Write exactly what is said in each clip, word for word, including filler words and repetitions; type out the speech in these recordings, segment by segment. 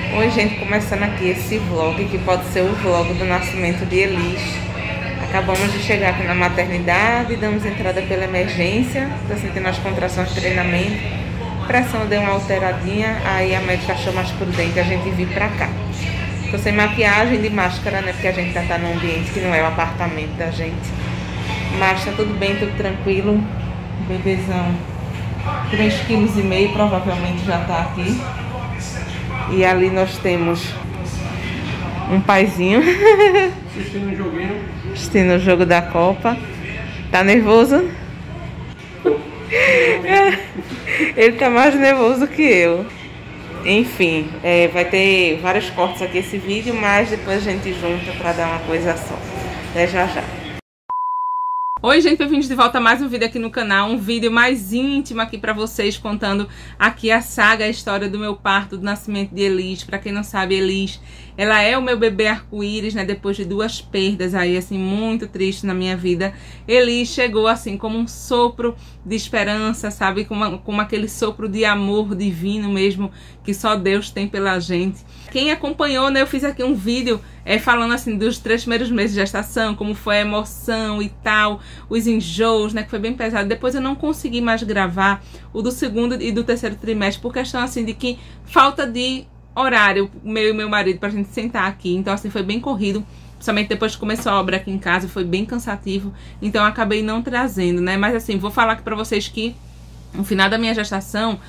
Oi, gente, começando aqui esse vlog, que pode ser o vlog do nascimento de Elis. Acabamos de chegar aqui na maternidade, damos entrada pela emergência, tá sentindo as contrações de treinamento, pressão deu uma alteradinha, aí a médica achou mais prudente a gente vir pra cá. Tô sem maquiagem, de máscara, né, porque a gente já tá num ambiente que não é o apartamento da gente. Mas tá tudo bem, tudo tranquilo. Bebezão, três vírgula cinco quilos, provavelmente já tá aqui. E ali nós temos um paizinho assistindo o joguinho. Assistindo o jogo da Copa. Tá nervoso? Ele tá mais nervoso que eu. Enfim, é, vai ter vários cortes aqui esse vídeo, mas depois a gente junta pra dar uma coisa só. Até já já. Oi, gente, bem-vindos de volta a mais um vídeo aqui no canal, um vídeo mais íntimo aqui pra vocês, contando aqui a saga, a história do meu parto, do nascimento de Elis. Pra quem não sabe, Elis, ela é o meu bebê arco-íris, né, depois de duas perdas aí, assim, muito tristes na minha vida. Elis chegou, assim, como um sopro de esperança, sabe, como, como aquele sopro de amor divino mesmo, que só Deus tem pela gente. Quem acompanhou, né, eu fiz aqui um vídeo é, falando, assim, dos três primeiros meses de gestação, como foi a emoção e tal, os enjoos, né, que foi bem pesado. Depois eu não consegui mais gravar o do segundo e do terceiro trimestre, por questão, assim, de que falta de horário, meu e meu marido, pra gente sentar aqui. Então, assim, foi bem corrido, principalmente depois que começou a obra aqui em casa, foi bem cansativo, então eu acabei não trazendo, né, mas assim, vou falar aqui pra vocês que no final da minha gestação,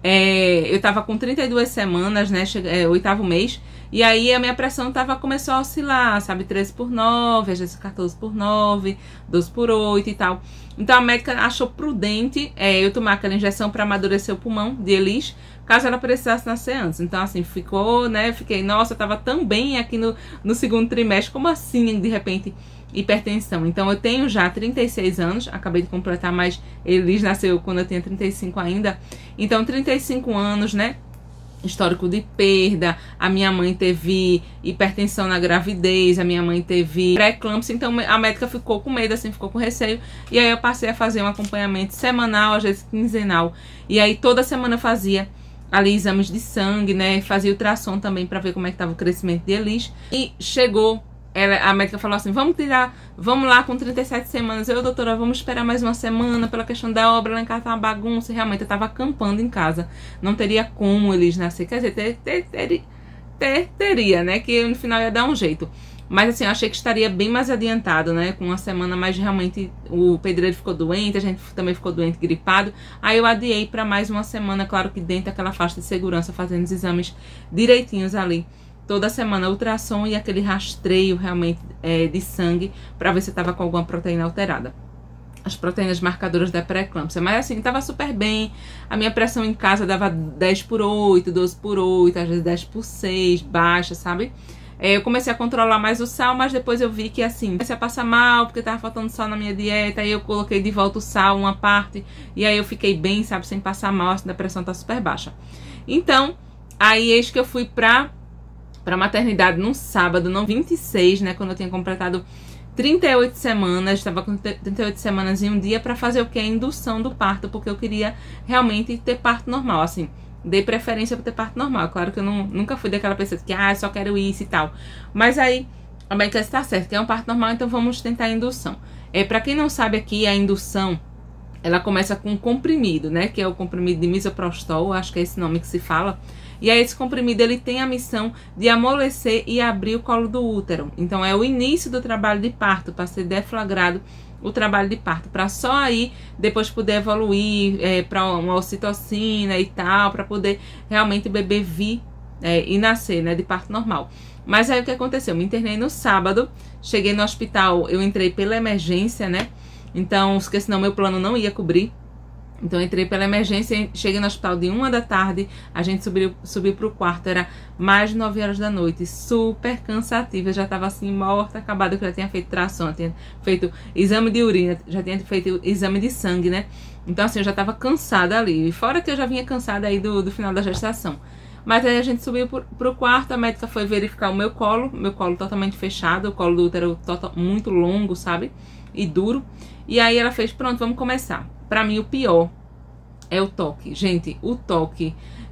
é, eu tava com trinta e duas semanas, né, é, oitavo mês, e aí a minha pressão tava, começou a oscilar, sabe, treze por nove, às vezes quatorze por nove, doze por oito e tal. Então a médica achou prudente é, eu tomar aquela injeção para amadurecer o pulmão de Elis, caso ela precisasse nascer antes. Então assim, ficou, né, fiquei, nossa, eu tava tão bem aqui no, no segundo trimestre, como assim, de repente, hipertensão? Então eu tenho já trinta e seis anos, acabei de completar, mas Elis nasceu quando eu tinha trinta e cinco ainda. Então trinta e cinco anos, né, histórico de perda, a minha mãe teve hipertensão na gravidez, a minha mãe teve pré-eclâmpsia, então a médica ficou com medo, assim, ficou com receio, e aí eu passei a fazer um acompanhamento semanal, às vezes quinzenal, e aí toda semana eu fazia ali exames de sangue, né, fazia ultrassom também para ver como é que estava o crescimento de Elis, e chegou, ela, a médica falou assim, vamos tirar, vamos lá com trinta e sete semanas, eu, doutora, vamos esperar mais uma semana pela questão da obra, lá em casa tá uma bagunça, e realmente eu tava acampando em casa, não teria como Elis nascer, quer dizer, ter, ter, ter, ter, teria, né, que no final ia dar um jeito, mas assim, eu achei que estaria bem mais adiantado, né, com uma semana, mas realmente o pedreiro ficou doente, a gente também ficou doente, gripado, aí eu adiei para mais uma semana, claro que dentro daquela faixa de segurança, fazendo os exames direitinhos ali, toda semana ultrassom e aquele rastreio realmente é, de sangue para ver se estava com alguma proteína alterada. As proteínas marcadoras da pré-eclâmpsia. Mas assim, estava super bem. A minha pressão em casa dava dez por oito, doze por oito, às vezes dez por seis, baixa, sabe? É, eu comecei a controlar mais o sal, mas depois eu vi que assim, comecei a passar mal, porque tava faltando sal na minha dieta, aí eu coloquei de volta o sal, uma parte, e aí eu fiquei bem, sabe, sem passar mal, assim, a pressão tá super baixa. Então, aí eis que eu fui pra... para maternidade num sábado, não vinte e seis, né, quando eu tinha completado trinta e oito semanas, estava com trinta e oito semanas em um dia para fazer o que? A indução do parto, porque eu queria realmente ter parto normal, assim, dei preferência para ter parto normal. Claro que eu não, nunca fui daquela pessoa que, ah, só quero isso e tal, mas aí a médica disse, tá certo, que é um parto normal, então vamos tentar a indução. É, para quem não sabe aqui, a indução, ela começa com um comprimido, né, que é o comprimido de misoprostol, acho que é esse nome que se fala. E aí esse comprimido, ele tem a missão de amolecer e abrir o colo do útero. Então é o início do trabalho de parto, para ser deflagrado o trabalho de parto, para só aí depois poder evoluir é, para uma ocitocina e tal, para poder realmente o bebê vir é, e nascer, né, de parto normal. Mas aí o que aconteceu? Eu me internei no sábado, cheguei no hospital, eu entrei pela emergência, né? Então, porque senão meu plano não ia cobrir. Então eu entrei pela emergência, cheguei no hospital de uma da tarde, a gente subiu, subiu pro quarto, era mais de nove horas da noite, super cansativa, eu já tava assim morta, acabada, que eu já tinha feito tração, já tinha feito exame de urina, já tinha feito exame de sangue, né? Então assim, eu já tava cansada ali, e fora que eu já vinha cansada aí do, do final da gestação. Mas aí a gente subiu pro, pro quarto, a médica foi verificar o meu colo, meu colo totalmente fechado, o colo do útero total, muito longo, sabe? E duro. E aí ela fez, pronto, vamos começar. Pra mim o pior é o toque. Gente, o toque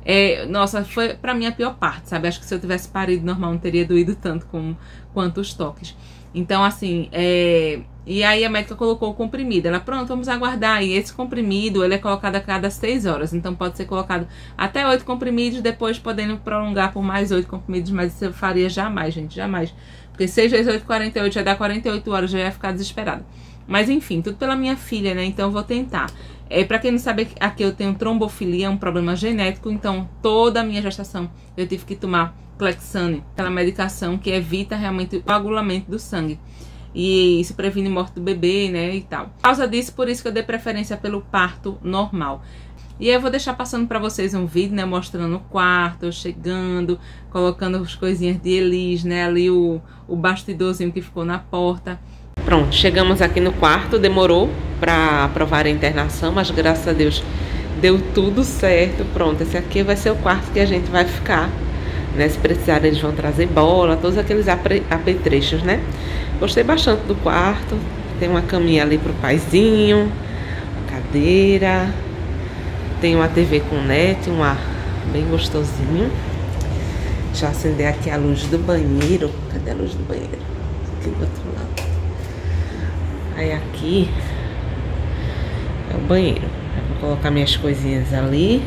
É, nossa, foi pra mim a pior parte, sabe? Acho que se eu tivesse parido normal não teria doído tanto como, quanto os toques. Então, assim, é... e aí a médica colocou o comprimido. Ela, pronto, vamos aguardar. E esse comprimido, ele é colocado a cada seis horas. Então, pode ser colocado até oito comprimidos, depois podendo prolongar por mais oito comprimidos. Mas isso eu faria jamais, gente, jamais. Porque seis vezes oito, quarenta e oito, já dá quarenta e oito horas, já ia ficar desesperada. Mas, enfim, tudo pela minha filha, né? Então, eu vou tentar. É, pra quem não sabe, aqui eu tenho trombofilia, um problema genético. Então, toda a minha gestação, eu tive que tomar Clexane, aquela medicação que evita realmente o coagulamento do sangue. E isso previne morte do bebê, né, e tal. Por causa disso, por isso que eu dei preferência pelo parto normal. E aí eu vou deixar passando pra vocês um vídeo, né, mostrando o quarto, eu chegando, colocando as coisinhas de Elis, né, ali o, o bastidorzinho que ficou na porta. Pronto, chegamos aqui no quarto, demorou pra aprovar a internação, mas graças a Deus deu tudo certo. Pronto, esse aqui vai ser o quarto que a gente vai ficar, né, se precisar eles vão trazer bola, todos aqueles apetrechos, né. Gostei bastante do quarto, tem uma caminha ali pro paizinho, uma cadeira, tem uma T V com net, um ar bem gostosinho. Deixa eu acender aqui a luz do banheiro, cadê a luz do banheiro? Aqui do outro lado. Aí aqui é o banheiro, eu vou colocar minhas coisinhas ali.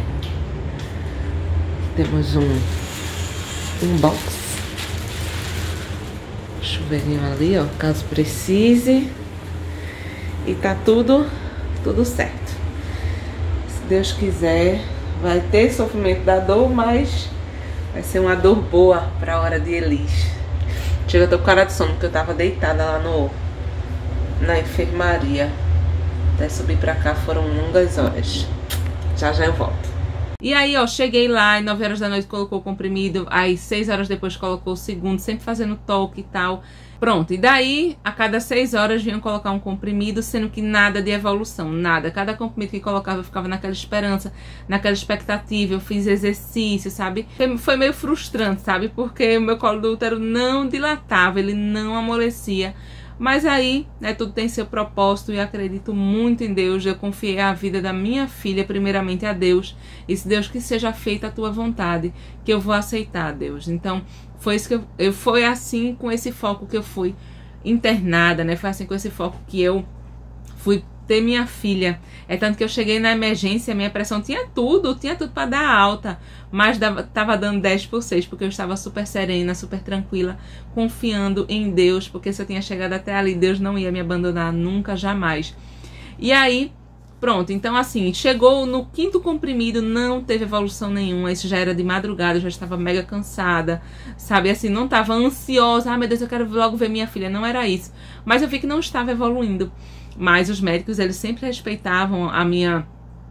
Temos um, um box. Chuveirinho ali, ó, caso precise. E tá tudo, tudo certo. Se Deus quiser, vai ter sofrimento da dor, mas vai ser uma dor boa pra hora de Elis. Chega, eu tô com cara de sono, porque eu tava deitada lá no, na enfermaria. Até subir pra cá foram longas horas. Já já eu volto. E aí, ó, cheguei lá, e nove horas da noite colocou o comprimido, aí seis horas depois colocou o segundo, sempre fazendo toque e tal. Pronto, e daí, a cada seis horas vinham colocar um comprimido, sendo que nada de evolução, nada. Cada comprimido que colocava eu ficava naquela esperança, naquela expectativa, eu fiz exercício, sabe? Foi meio frustrante, sabe? Porque o meu colo do útero não dilatava, ele não amolecia. Mas aí, né, tudo tem seu propósito e acredito muito em Deus. Eu confiei a vida da minha filha primeiramente a Deus. E se Deus que seja feita a tua vontade, que eu vou aceitar, Deus. Então, foi isso que eu, eu foi assim com esse foco que eu fui internada, né? Foi assim com esse foco que eu fui ter minha filha. É tanto que eu cheguei na emergência, minha pressão tinha tudo, tinha tudo para dar alta, mas dava, tava dando dez por seis, porque eu estava super serena, super tranquila, confiando em Deus, porque se eu tinha chegado até ali, Deus não ia me abandonar nunca, jamais. E aí, pronto, então assim, chegou no quinto comprimido, não teve evolução nenhuma, isso já era de madrugada, eu já estava mega cansada, sabe, assim, não estava ansiosa, ah, meu Deus, eu quero logo ver minha filha, não era isso, mas eu vi que não estava evoluindo. Mas os médicos, eles sempre respeitavam a minha,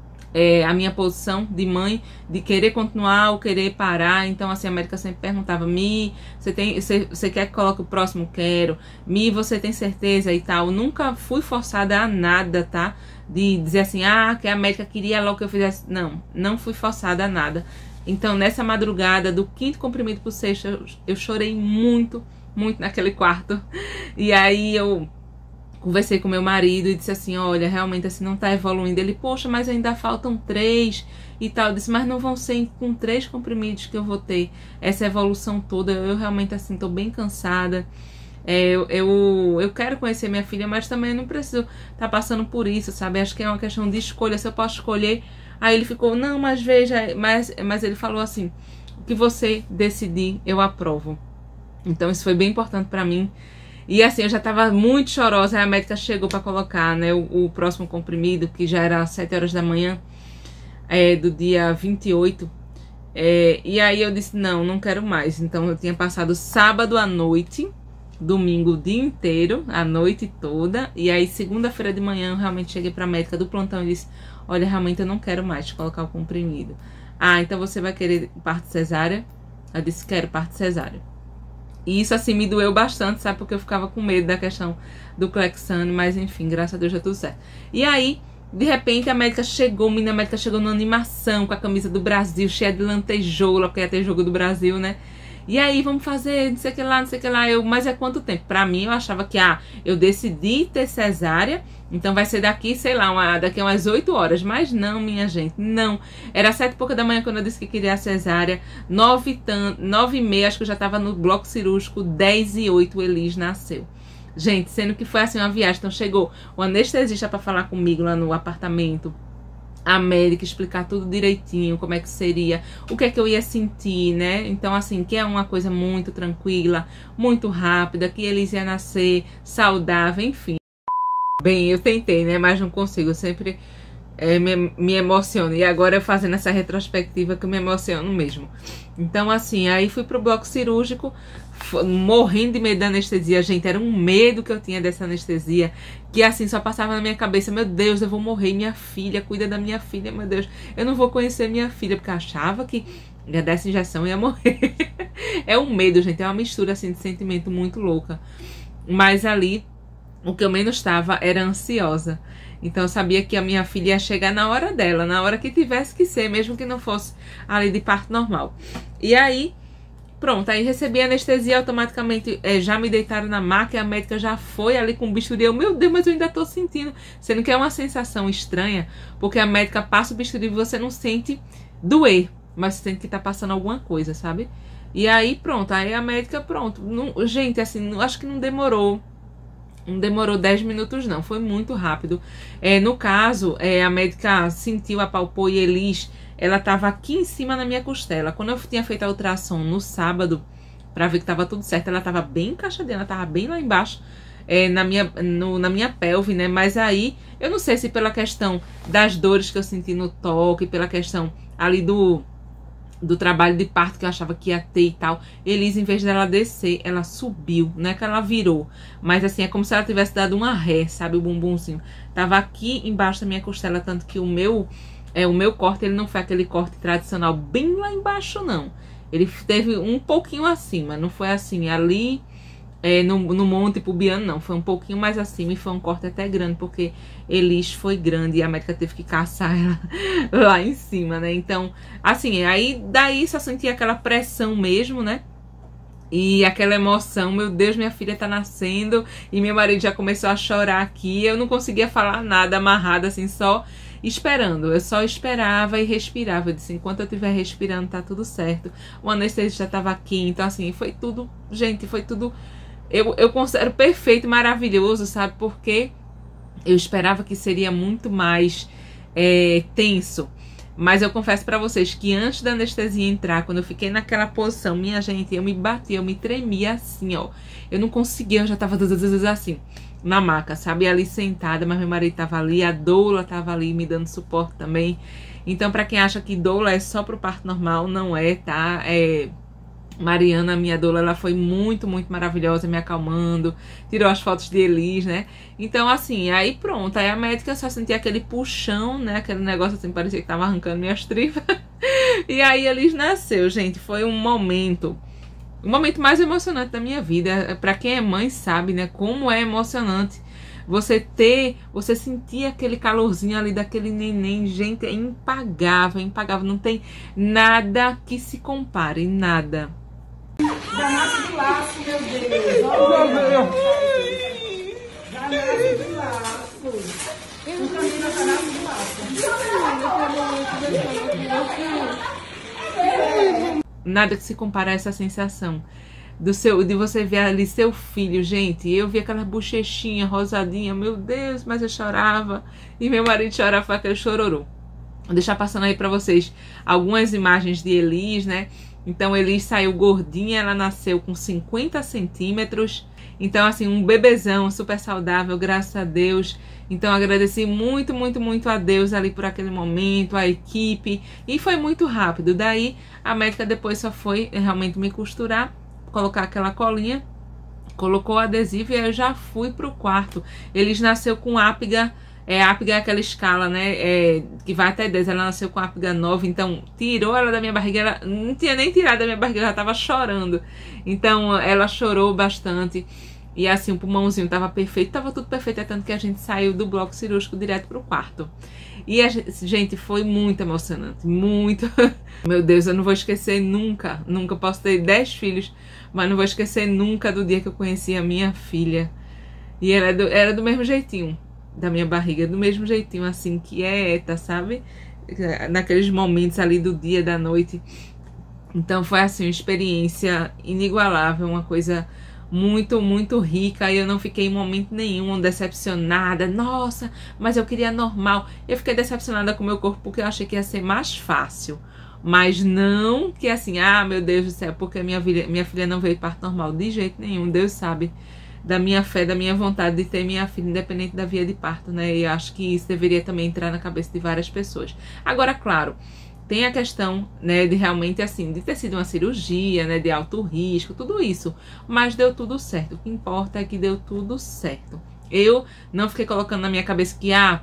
é, a minha posição de mãe, de querer continuar ou querer parar. Então, assim, a médica sempre perguntava, Mi, você, tem, você, você quer que coloque o próximo? Quero. Mi, você tem certeza e tal? Nunca fui forçada a nada, tá? De dizer assim, ah, que a médica queria logo que eu fizesse. Não, não fui forçada a nada. Então, nessa madrugada, do quinto comprimido pro sexto, eu, eu chorei muito, muito naquele quarto. E aí, eu... conversei com meu marido e disse assim, olha, realmente assim não tá evoluindo. Ele, poxa, mas ainda faltam três e tal. Eu disse, mas não vão ser com três comprimidos que eu vou ter essa evolução toda. Eu realmente assim tô bem cansada. É, eu, eu, eu quero conhecer minha filha, mas também não preciso estar tá passando por isso, sabe? Acho que é uma questão de escolha, se eu posso escolher. Aí ele ficou, não, mas veja, mas, mas ele falou assim, o que você decidir, eu aprovo. Então isso foi bem importante pra mim. E assim, eu já tava muito chorosa, aí a médica chegou pra colocar, né, o, o próximo comprimido, que já era às sete horas da manhã, é, do dia vinte e oito. É, e aí eu disse, não, não quero mais. Então eu tinha passado sábado à noite, domingo o dia inteiro, a noite toda. E aí segunda-feira de manhã eu realmente cheguei pra médica do plantão e disse, olha, realmente eu não quero mais te colocar o comprimido. Ah, então você vai querer parto cesárea? Eu disse, quero parto cesárea. E isso assim me doeu bastante, sabe? Porque eu ficava com medo da questão do Clexane, mas enfim, graças a Deus já tudo certo. E aí, de repente, a médica chegou, a menina médica chegou numa animação com a camisa do Brasil, cheia de lantejoula, porque ia ter jogo do Brasil, né? E aí, vamos fazer, não sei o que lá, não sei o que lá. Eu, mas é quanto tempo? Pra mim, eu achava que, ah, eu decidi ter cesárea, então vai ser daqui, sei lá, uma, daqui a umas oito horas. Mas não, minha gente, não. Era sete e pouca da manhã quando eu disse que queria a cesárea. Nove, nove e meia, acho que eu já tava no bloco cirúrgico. Dez e oito, Elis nasceu. Gente, sendo que foi assim uma viagem. Então chegou o anestesista pra falar comigo lá no apartamento. A médica explicar tudo direitinho, como é que seria, o que é que eu ia sentir, né? Então, assim, que é uma coisa muito tranquila, muito rápida, que eles iam nascer saudável, enfim. Bem, eu tentei, né? Mas não consigo, eu sempre é, me, me emociono. E agora eu fazendo essa retrospectiva que eu me emociono mesmo. Então, assim, aí fui pro bloco cirúrgico, morrendo de medo da anestesia, gente, era um medo que eu tinha dessa anestesia, que assim, só passava na minha cabeça, meu Deus, eu vou morrer, minha filha, cuida da minha filha, meu Deus, eu não vou conhecer minha filha, porque eu achava que ia dar essa injeção e ia morrer. É um medo, gente, é uma mistura assim de sentimento muito louca, mas ali, o que eu menos estava era ansiosa. Então eu sabia que a minha filha ia chegar na hora dela, na hora que tivesse que ser, mesmo que não fosse ali de parto normal. E aí, pronto, aí recebi anestesia automaticamente, é, já me deitaram na maca e a médica já foi ali com o bisturi. Eu, meu Deus, mas eu ainda tô sentindo. Sendo que é uma sensação estranha, porque a médica passa o bisturi e você não sente doer, mas você sente que tá passando alguma coisa, sabe? E aí, pronto, aí a médica, pronto. Não, gente, assim, não, acho que não demorou. Não demorou dez minutos não, foi muito rápido. É, no caso, é, a médica sentiu, apalpou e Elis, ela tava aqui em cima na minha costela. Quando eu tinha feito a ultrassom no sábado, pra ver que tava tudo certo, ela tava bem encaixadinha, ela tava bem lá embaixo, é, na, minha, no, na minha pelve, né? Mas aí, eu não sei se pela questão das dores que eu senti no toque, pela questão ali do... do trabalho de parto que eu achava que ia ter e tal, Elis, em vez dela descer, ela subiu, não é que ela virou, mas assim, é como se ela tivesse dado uma ré, sabe, o bumbumzinho, tava aqui embaixo da minha costela, tanto que o meu, é, o meu corte, ele não foi aquele corte tradicional bem lá embaixo, não, ele teve um pouquinho acima, não foi assim, ali, é, no, no Monte Pubiano, não, foi um pouquinho mais acima e foi um corte até grande, porque Elis foi grande e a médica teve que caçar ela lá em cima, né? Então, assim, aí daí só senti aquela pressão mesmo, né? E aquela emoção, meu Deus, minha filha tá nascendo, e meu marido já começou a chorar aqui, eu não conseguia falar nada, amarrada assim, só esperando, eu só esperava e respirava, eu disse, enquanto eu estiver respirando tá tudo certo, o anestesista tava aqui, então assim, foi tudo, gente, foi tudo, eu, eu considero perfeito, maravilhoso, sabe, porque eu esperava que seria muito mais é, tenso. Mas eu confesso pra vocês que antes da anestesia entrar, quando eu fiquei naquela posição, minha gente, eu me bati, eu me tremia assim, ó. Eu não conseguia, eu já tava assim, na maca, sabe? Ali sentada, mas meu marido tava ali, a doula tava ali me dando suporte também. Então, pra quem acha que doula é só pro parto normal, não é, tá? É... Mariana, minha doula, ela foi muito, muito maravilhosa, me acalmando, tirou as fotos de Elis, né? Então, assim, aí pronto, aí a médica só sentia aquele puxão, né? Aquele negócio assim, parecia que tava arrancando minhas tripas. E aí Elis nasceu, gente, foi um momento, o momento mais emocionante da minha vida. Pra quem é mãe sabe, né? Como é emocionante você ter, você sentir aquele calorzinho ali daquele neném, gente, é impagável, impagável, não tem nada que se compare, nada. Já nasce de laço, meu Deus. Olha. Já nasce de laço. O caminho já nasce de laço. Nada que se compare a essa sensação do seu, de você ver ali seu filho, gente. Eu vi aquela bochechinha rosadinha, meu Deus, mas eu chorava. E meu marido chorava, foi aquele chororô. Vou deixar passando aí pra vocês algumas imagens de Elis, né? Então, Elis saiu gordinha, ela nasceu com cinquenta centímetros. Então, assim, um bebezão super saudável, graças a Deus. Então, agradeci muito, muito, muito a Deus ali por aquele momento, a equipe. E foi muito rápido. Daí, a médica depois só foi realmente me costurar, colocar aquela colinha, colocou o adesivo e aí eu já fui pro quarto. Elis nasceu com ápiga. É, a ápiga é aquela escala, né, é, que vai até dez, ela nasceu com a ápiga nove, então tirou ela da minha barriga, ela não tinha nem tirado da minha barriga, ela já tava chorando, então ela chorou bastante, e assim, o pulmãozinho tava perfeito, tava tudo perfeito, é tanto que a gente saiu do bloco cirúrgico direto pro quarto. E, a gente, foi muito emocionante, muito. Meu Deus, eu não vou esquecer nunca, nunca. Posso ter dez filhos, mas não vou esquecer nunca do dia que eu conheci a minha filha. E ela era do, era do mesmo jeitinho da minha barriga, do mesmo jeitinho, assim, quieta, sabe? Naqueles momentos ali do dia, da noite. Então foi, assim, uma experiência inigualável, uma coisa muito, muito rica, e eu não fiquei em momento nenhum decepcionada. Nossa, mas eu queria normal. Eu fiquei decepcionada com o meu corpo porque eu achei que ia ser mais fácil. Mas não que assim, ah, meu Deus do céu, porque minha filha, minha filha não veio parto normal. De jeito nenhum. Deus sabe da minha fé, da minha vontade de ter minha filha independente da via de parto, né? E acho que isso deveria também entrar na cabeça de várias pessoas. Agora, claro, tem a questão, né, de realmente, assim, de ter sido uma cirurgia, né, de alto risco, tudo isso. Mas deu tudo certo. O que importa é que deu tudo certo. Eu não fiquei colocando na minha cabeça que, ah,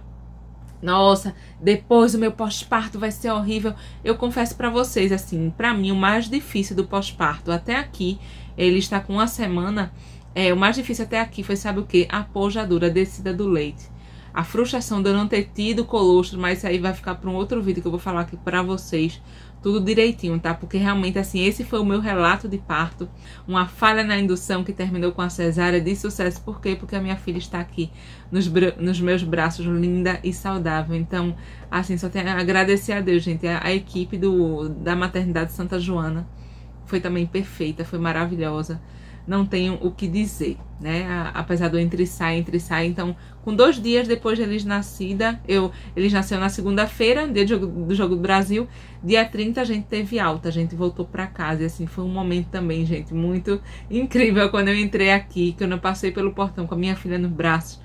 nossa, depois o meu pós-parto vai ser horrível. Eu confesso pra vocês, assim, pra mim o mais difícil do pós-parto até aqui, ele está com uma semana, é, o mais difícil até aqui foi, sabe o quê? A pojadura, a descida do leite. A frustração de eu não ter tido colostro, mas isso aí vai ficar para um outro vídeo que eu vou falar aqui para vocês, tudo direitinho, tá? Porque realmente, assim, esse foi o meu relato de parto, uma falha na indução que terminou com a cesárea de sucesso. Por quê? Porque a minha filha está aqui nos, nos meus braços, linda e saudável. Então, assim, só tenho a agradecer a Deus, gente. A, a equipe do, da maternidade Santa Joana foi também perfeita, foi maravilhosa. Não tenho o que dizer, né? Apesar do entre sai, entre sai. Então, com dois dias depois de eles nascida, eu, eles nasceram na segunda-feira, dia do jogo, do jogo do Brasil. Dia trinta a gente teve alta, a gente voltou pra casa. E assim, foi um momento também, gente, muito incrível quando eu entrei aqui, que eu não passei pelo portão com a minha filha nos braços.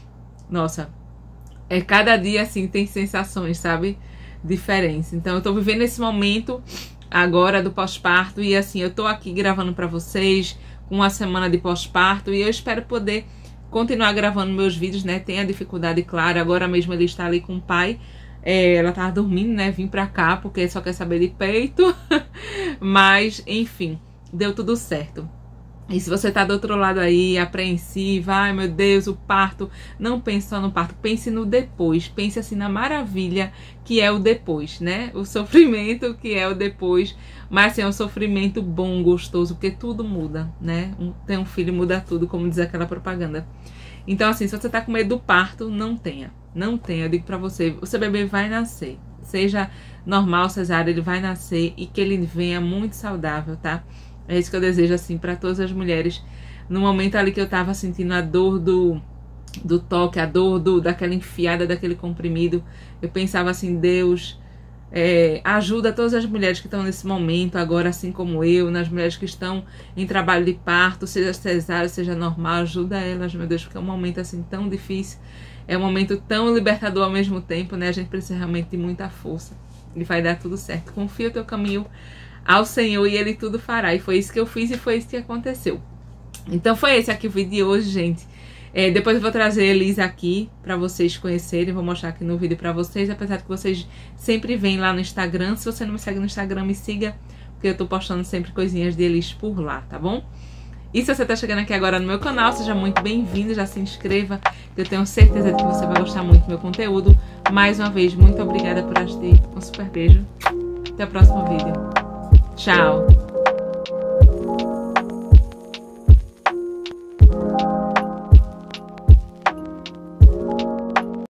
Nossa, é cada dia, assim, tem sensações, sabe? Diferentes. Então, eu tô vivendo esse momento agora do pós-parto. E assim, eu tô aqui gravando pra vocês com uma semana de pós-parto, e eu espero poder continuar gravando meus vídeos, né? Tem a dificuldade, claro, agora mesmo ele está ali com o pai, é, ela tava dormindo, né? Vim pra cá porque só quer saber de peito, mas enfim, deu tudo certo. E se você tá do outro lado aí, apreensiva, ai meu Deus, o parto, não pense só no parto, pense no depois, pense assim na maravilha que é o depois, né? O sofrimento que é o depois, mas assim, é um sofrimento bom, gostoso, porque tudo muda, né? Um, ter um filho muda tudo, como diz aquela propaganda. Então assim, se você tá com medo do parto, não tenha, não tenha, eu digo pra você, o seu bebê vai nascer, seja normal, cesárea, ele vai nascer, e que ele venha muito saudável, tá? É isso que eu desejo, assim, para todas as mulheres. No momento ali que eu tava sentindo a dor do, do toque, a dor do, daquela enfiada, daquele comprimido, eu pensava assim, Deus, é, ajuda todas as mulheres que estão nesse momento agora, assim como eu, nas mulheres que estão em trabalho de parto, seja cesárea, seja normal, ajuda elas, meu Deus, porque é um momento, assim, tão difícil, é um momento tão libertador ao mesmo tempo, né? A gente precisa realmente de muita força, e vai dar tudo certo. Confia o teu caminho ao Senhor e Ele tudo fará. E foi isso que eu fiz e foi isso que aconteceu. Então foi esse aqui o vídeo de hoje, gente. É, depois eu vou trazer a Elisa aqui pra vocês conhecerem. Vou mostrar aqui no vídeo pra vocês. Apesar de que vocês sempre vêm lá no Instagram. Se você não me segue no Instagram, me siga, porque eu tô postando sempre coisinhas de Elis por lá, tá bom? E se você tá chegando aqui agora no meu canal, seja muito bem-vindo. Já se inscreva, que eu tenho certeza de que você vai gostar muito do meu conteúdo. Mais uma vez, muito obrigada por assistir. Um super beijo. Até o próximo vídeo. Tchau!